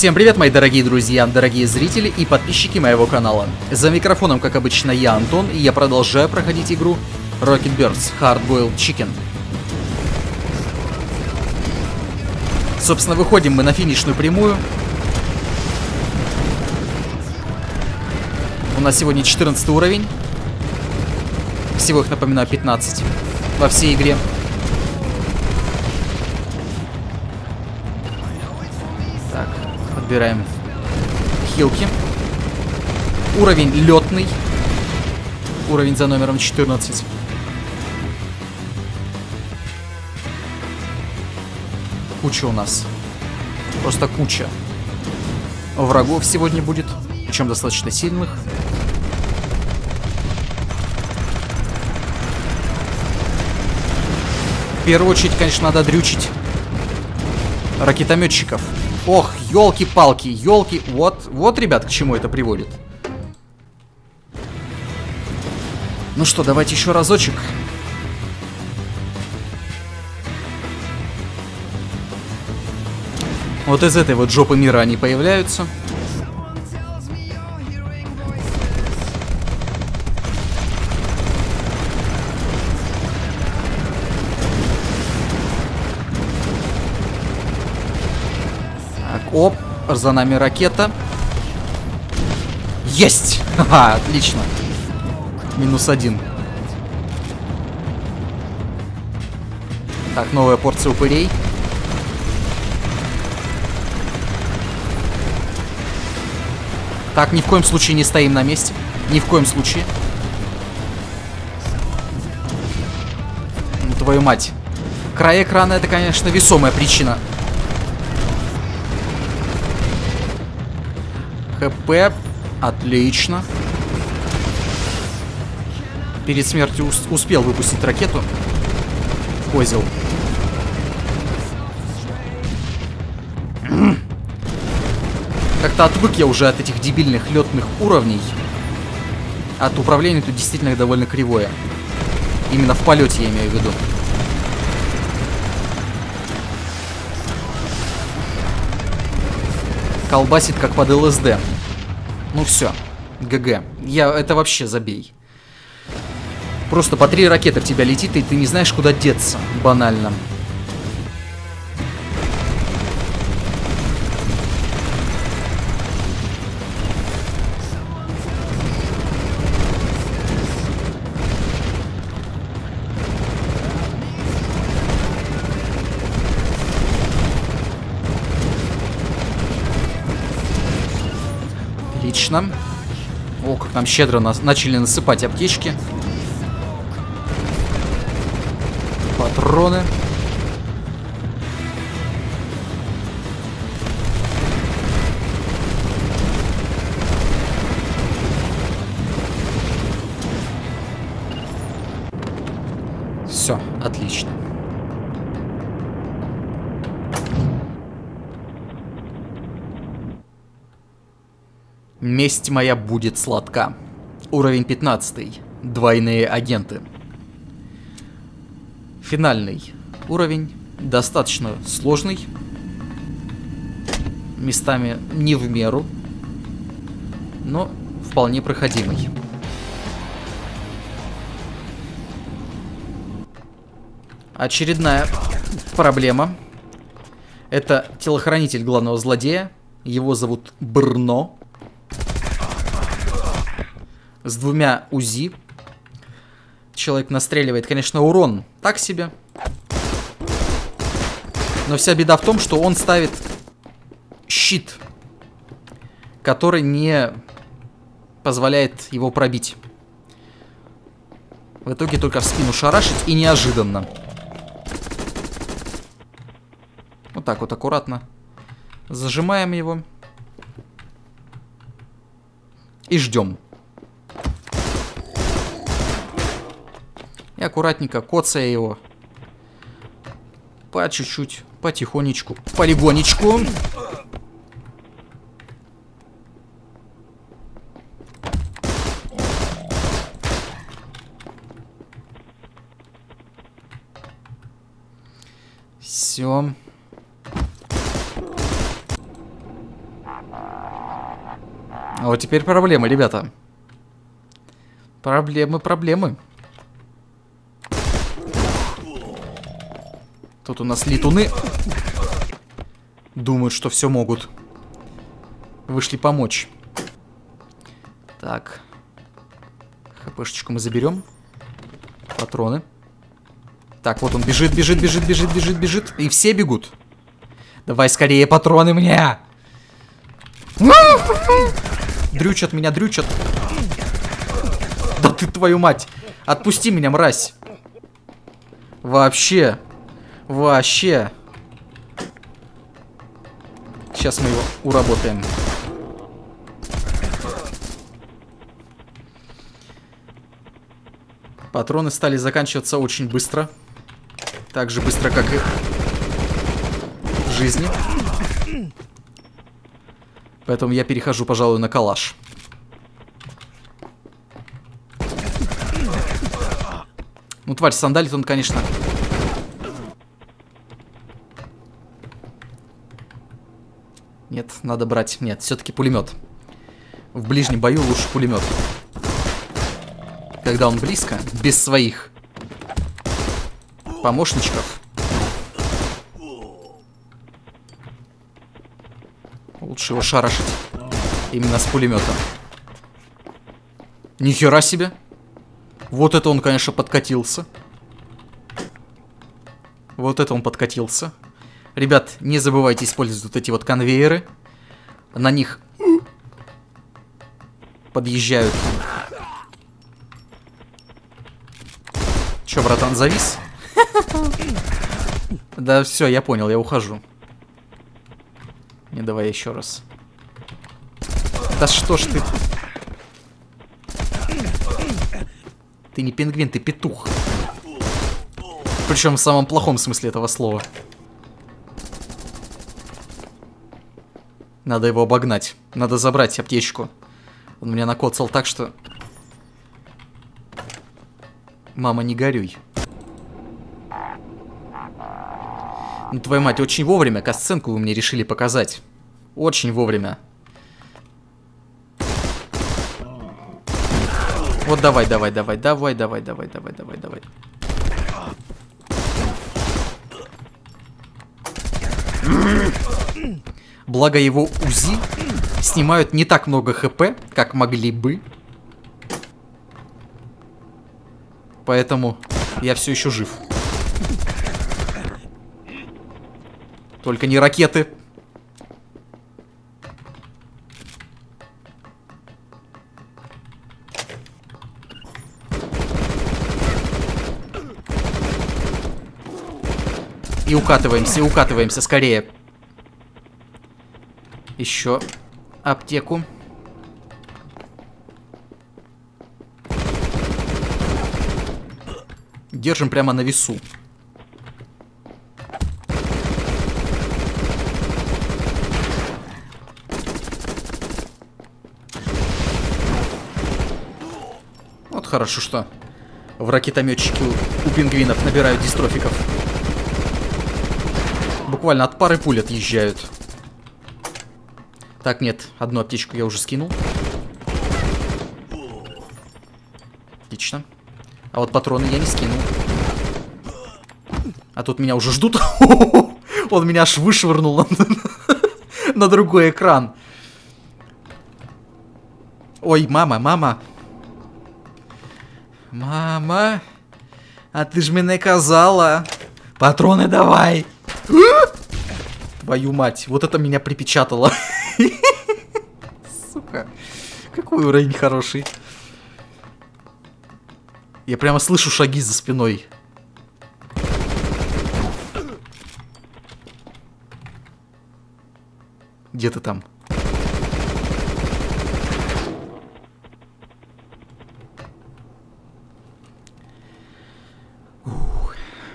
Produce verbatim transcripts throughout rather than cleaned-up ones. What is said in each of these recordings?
Всем привет, мои дорогие друзья, дорогие зрители и подписчики моего канала. За микрофоном, как обычно, я Антон, и я продолжаю проходить игру Rocket Burst Hard Boiled Chicken. Собственно, выходим мы на финишную прямую. У нас сегодня четырнадцатый уровень. Всего их, напоминаю, пятнадцать во всей игре. Так, подбираем хилки. Уровень летный. Уровень за номером четырнадцать. Куча у нас. Просто куча врагов сегодня будет. Причем достаточно сильных. В первую очередь, конечно, надо дрючить ракетометчиков. Ох, елки-палки, елки. Вот, вот, ребят, к чему это приводит. Ну что, давайте еще разочек. Вот из этой вот жопы мира они появляются. Так, оп, за нами ракета. Есть! Ха-ха, отлично. Минус один. Так, новая порция упырей. Так, ни в коем случае не стоим на месте. Ни в коем случае. Ну, твою мать. Край экрана — это, конечно, весомая причина. ХП. Отлично. Перед смертью ус успел выпустить ракету. Козел. Как-то отвык я уже от этих дебильных летных уровней. От управления тут действительно довольно кривое. Именно в полете я имею в виду. Колбасит как под ЛСД. Ну все, ГГ. Я это вообще забей. Просто по три ракеты в тебя летит, и ты не знаешь, куда деться. Банально. Отлично. О, как нам щедро нас начали насыпать аптечки. Патроны. Все, отлично. Месть моя будет сладка. Уровень пятнадцатый. Двойные агенты. Финальный уровень. Достаточно сложный. Местами не в меру. Но вполне проходимый. Очередная проблема. Это телохранитель главного злодея. Его зовут Брно. С двумя УЗИ. Человек настреливает, конечно, урон так себе. Но вся беда в том, что он ставит щит, который не позволяет его пробить. В итоге только в спину шарашить, и неожиданно. Вот так вот аккуратно зажимаем его. И ждем. И аккуратненько коцая его. По чуть-чуть, потихонечку, полигонечку. Все. вот теперь проблемы, ребята. Проблемы, проблемы. Тут у нас летуны. Думают, что все могут. Вышли помочь. Так. ХПшечку мы заберем. Патроны. Так, вот он бежит, бежит, бежит, бежит, бежит, бежит. И все бегут. Давай скорее патроны мне. Дрючат меня, дрючат. Да ты твою мать. Отпусти меня, мразь. Вообще. Вообще. Сейчас мы его уработаем. Патроны стали заканчиваться очень быстро. Так же быстро, как и в жизни. Поэтому я перехожу, пожалуй, на калаш. Ну, тварь сандалит, он, конечно... Нет, надо брать. Нет, все-таки пулемет. В ближнем бою лучше пулемет. Когда он близко, без своих помощничков. Лучше его шарашить. Именно с пулеметом. Нихера себе. Вот это он, конечно, подкатился. Вот это он подкатился. Ребят, не забывайте использовать вот эти вот конвейеры. На них подъезжают. Че, братан, завис? Да все, я понял, я ухожу. Не, давай еще раз. Да что ж ты... Ты не пингвин, ты петух. Причем в самом плохом смысле этого слова. Надо его обогнать. Надо забрать аптечку. Он меня накоцал так, что... Мама, не горюй. Ну, твою мать, очень вовремя касценку вы мне решили показать. Очень вовремя. Вот давай, давай, давай, давай, давай, давай, давай, давай, давай. Благо его УЗИ снимают не так много хп, как могли бы. Поэтому я все еще жив. Только не ракеты. И укатываемся, и укатываемся скорее. Еще аптеку. Держим прямо на весу. Вот хорошо, что в ракетометчике у пингвинов набирают дистрофиков. Буквально от пары пуль отъезжают. Так, нет, одну аптечку я уже скинул. Отлично. А вот патроны я не скинул. А тут меня уже ждут. Он меня аж вышвырнул на другой экран. Ой, мама, мама. Мама. А ты ж мне казала. Патроны давай. Твою мать, вот это меня припечатало. Сука. Какой уровень хороший. Я прямо слышу шаги за спиной. Где ты там? Ух.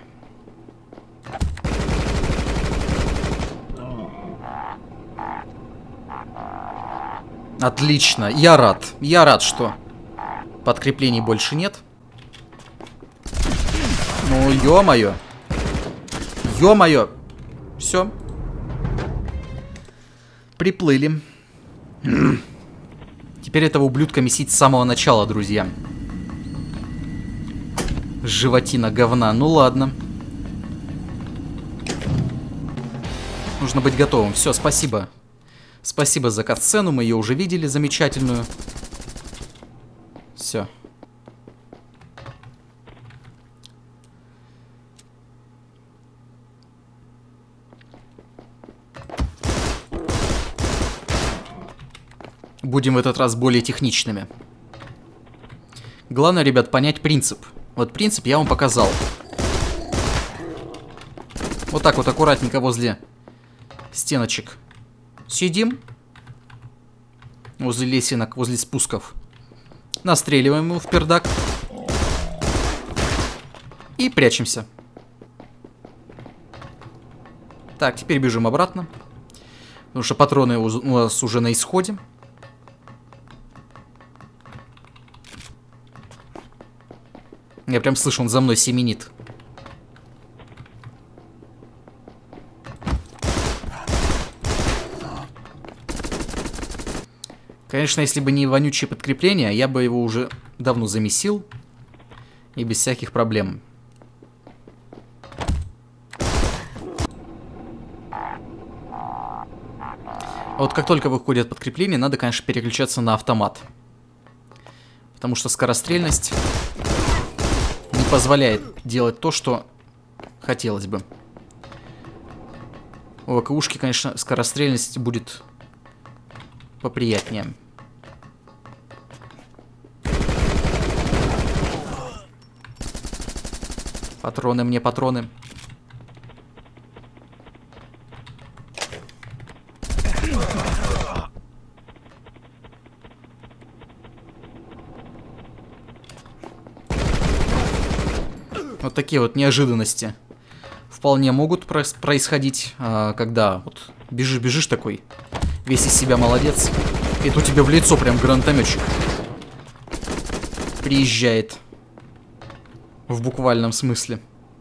Отлично, я рад. Я рад, что подкреплений больше нет. Ну, ё-моё. Ё-моё. Все. Приплыли. Теперь этого ублюдка месить с самого начала, друзья. Животина говна. Ну ладно. Нужно быть готовым. Все, спасибо. Спасибо за катсцену. Мы ее уже видели, замечательную. Все. Будем в этот раз более техничными. Главное, ребят, понять принцип. Вот принцип я вам показал. Вот так вот аккуратненько возле стеночек сидим. Возле лесенок, возле спусков. Настреливаем его в пердак. И прячемся. Так, теперь бежим обратно. Потому что патроны у нас уже на исходе. Я прям слышу, он за мной семенит. Конечно, если бы не вонючее подкрепление, я бы его уже давно замесил. И без всяких проблем. А вот как только выходит подкрепление, надо, конечно, переключаться на автомат. Потому что скорострельность не позволяет делать то, что хотелось бы. У АКУшки, конечно, скорострельность будет поприятнее. Патроны мне, патроны. Вот такие вот неожиданности вполне могут происходить, когда вот бежишь, бежишь такой, весь из себя молодец, и тут тебе в лицо прям гранатометчик приезжает. В буквальном смысле.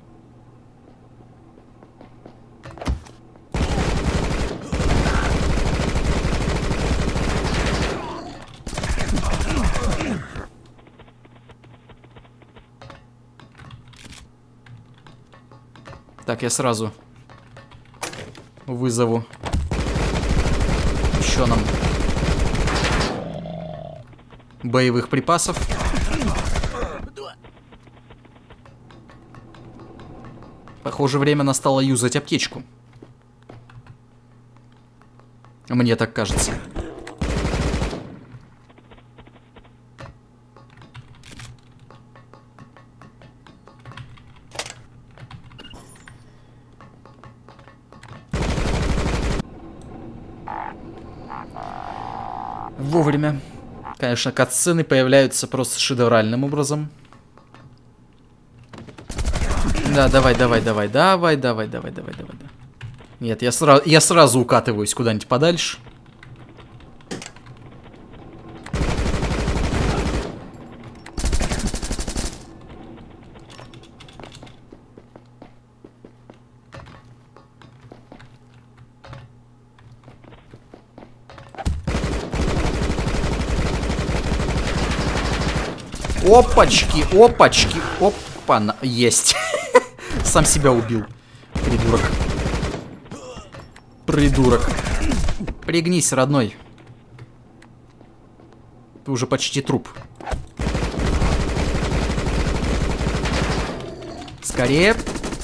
Так, я сразу вызову еще нам боевых припасов. Похоже, время настало юзать аптечку. Мне так кажется. Вовремя. Конечно, катсцены появляются просто шедевральным образом. Да, давай, давай, давай, давай, давай, давай, давай, давай. Нет, я сразу, я сразу укатываюсь куда-нибудь подальше. Опачки, опачки, опа, есть. Сам себя убил. Придурок. Придурок. Пригнись, родной. Ты уже почти труп. Скорее.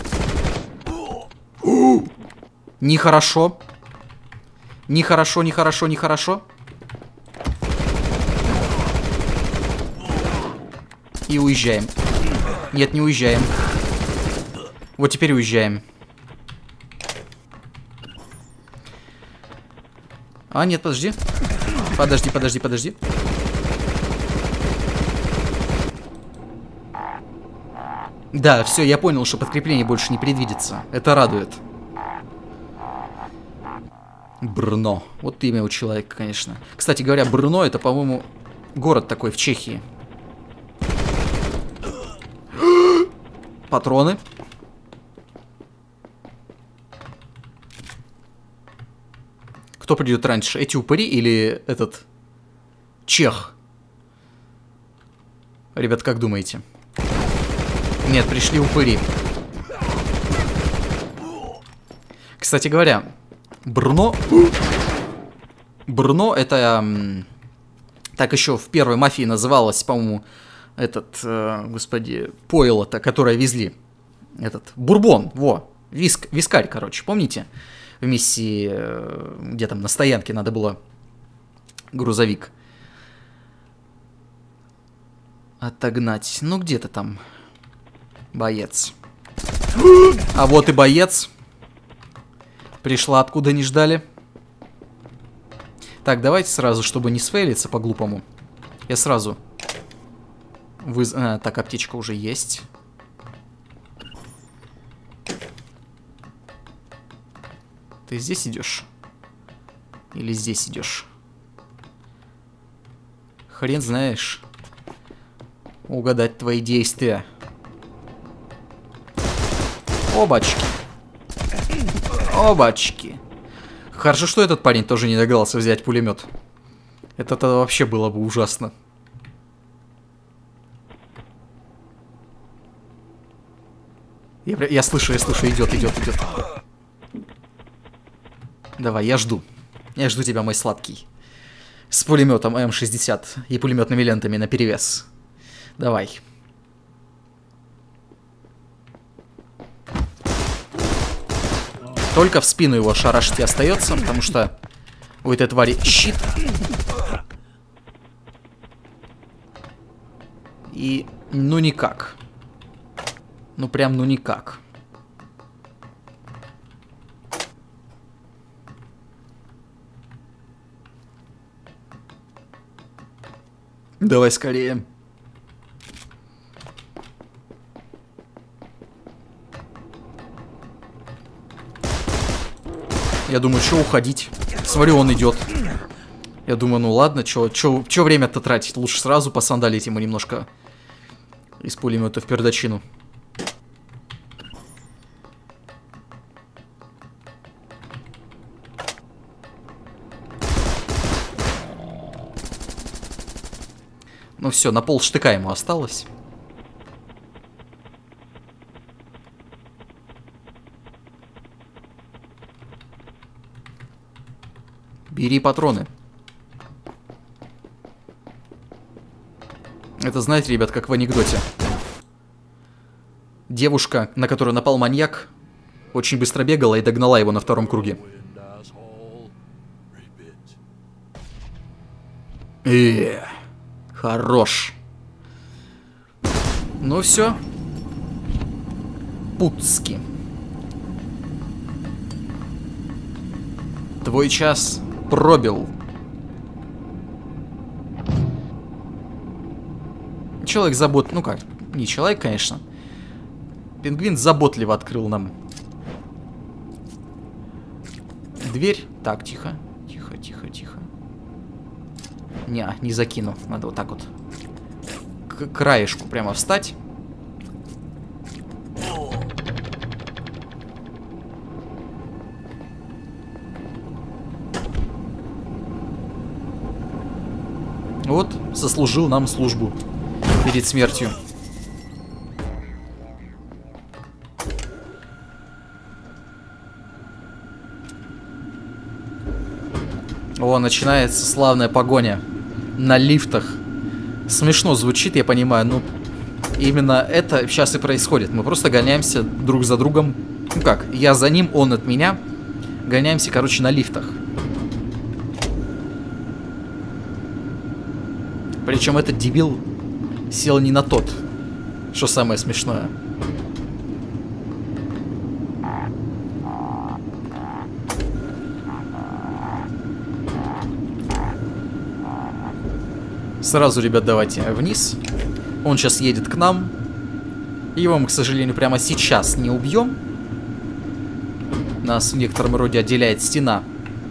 Нехорошо. Нехорошо, нехорошо, нехорошо. И уезжаем. Нет, не уезжаем. Вот теперь уезжаем. А, нет, подожди. Подожди, подожди, подожди. Да, все, я понял, что подкрепление больше не предвидится. Это радует. Брно. Вот имя у человека, конечно. Кстати говоря, Брно — это, по-моему, город такой в Чехии. Патроны. Кто придет раньше? Эти упыри или этот Чех. Ребят, как думаете? Нет, пришли упыри. Кстати говоря, Бруно... Бруно это... Так еще в первой мафии называлось, по-моему, этот, э, господи, пойло-то, которое везли. Этот, бурбон, во, виск, вискарь, короче, помните? В миссии, э, где там на стоянке надо было грузовик отогнать. Ну, где-то там боец. А вот и боец. Пришла, откуда не ждали. Так, давайте сразу, чтобы не сфейлиться по-глупому. Я сразу... Выз... А, так, аптечка уже есть. Ты здесь идешь? Или здесь идешь? Хрен знаешь. Угадать твои действия. Обачки. Обачки. Хорошо, что этот парень тоже не догадался взять пулемет. Это-то вообще было бы ужасно. Я, я слышу, я слышу, идет, идет, идет. Давай, я жду. Я жду тебя, мой сладкий. С пулеметом эм шестьдесят и пулеметными лентами наперевес. Давай. Только в спину его шарашить остается, потому что у этой твари щит. И ну никак. Ну прям ну никак. Давай скорее. Я думаю, что уходить? Смотрю, он идет. Я думаю, ну ладно, что время-то тратить? Лучше сразу посандалить ему немножко из пулемета в пердачину. Ну все, на пол штыка ему осталось. Бери патроны. Это, знаете, ребят, как в анекдоте. Девушка, на которую напал маньяк, очень быстро бегала и догнала его на втором круге. Э, хорош. Ну все. Путски. Твой час пробил. Человек забот... Ну как, не человек, конечно. Пингвин заботливо открыл нам дверь. Так, тихо. Тихо, тихо, тихо. Не, не закину. Надо вот так вот к краешку прямо встать. Вот, сослужил нам службу перед смертью. О, начинается славная погоня на лифтах. Смешно звучит, я понимаю, но именно это сейчас и происходит. Мы просто гоняемся друг за другом. Ну как, я за ним, он от меня. Гоняемся, короче, на лифтах. Причем этот дебил сел не на тот, что самое смешное. Сразу, ребят, давайте вниз. Он сейчас едет к нам. Его мы, к сожалению, прямо сейчас не убьем. Нас в некотором роде отделяет стена.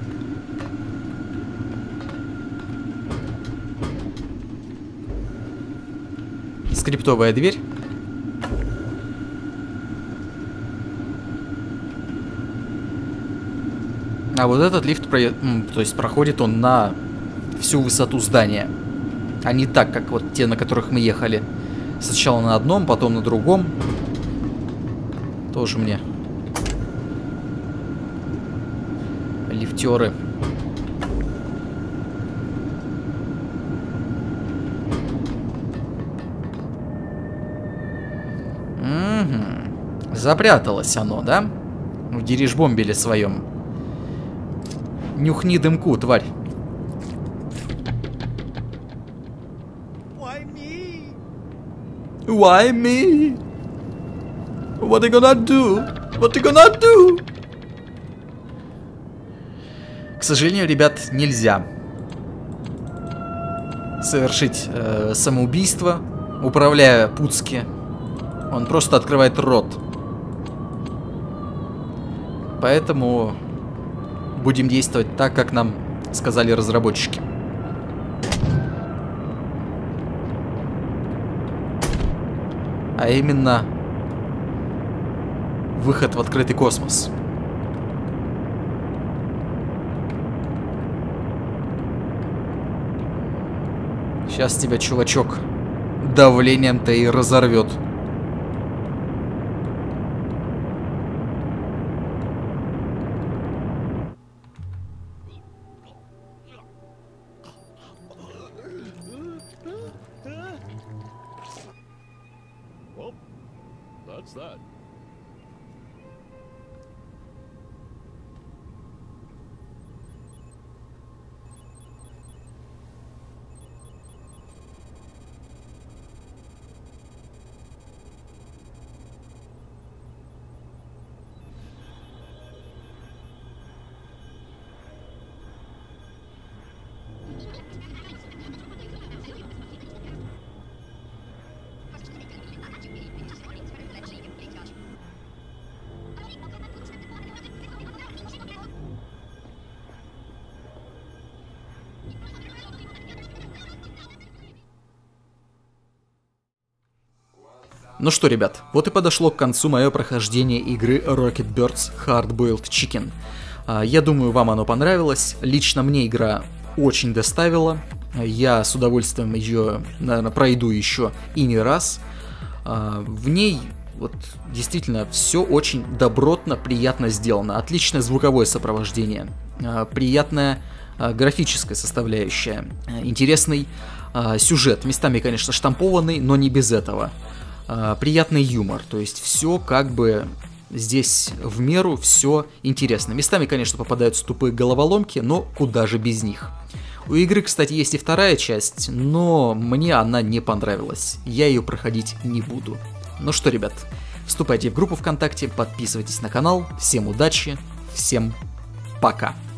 Скриптовая дверь. А вот этот лифт, про... то есть проходит он на всю высоту здания. А не так, как вот те, на которых мы ехали. Сначала на одном, потом на другом. Тоже мне. Лифтеры. Угу. Запряталось оно, да? В дирижбомбеле своем. Нюхни дымку, тварь. Why me? What are you gonna do? What are you gonna do? К сожалению, ребят, нельзя совершить э, самоубийство, управляя Пуцки. Он просто открывает рот. Поэтому будем действовать так, как нам сказали разработчики. А именно выход в открытый космос. Сейчас тебя, чувачок, давлением-то и разорвет. That's that. Ну что, ребят, вот и подошло к концу мое прохождение игры Rocket Birds Hard Boiled Chicken. Я думаю, вам оно понравилось. Лично мне игра очень доставила. Я с удовольствием ее, наверное, пройду еще и не раз. В ней вот действительно все очень добротно, приятно сделано. Отличное звуковое сопровождение, приятная графическая составляющая, интересный сюжет. Местами, конечно, штампованный, но не без этого. Приятный юмор, то есть все как бы здесь в меру, все интересно. Местами, конечно, попадаются тупые головоломки, но куда же без них. У игры, кстати, есть и вторая часть, но мне она не понравилась. Я ее проходить не буду. Ну что, ребят, вступайте в группу ВКонтакте, подписывайтесь на канал. Всем удачи, всем пока.